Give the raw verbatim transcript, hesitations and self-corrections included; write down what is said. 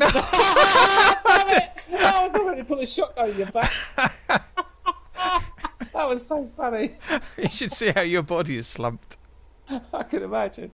Damn it! I was already put a shotgun in your back. That was so funny. You should see how your body is slumped. I can imagine.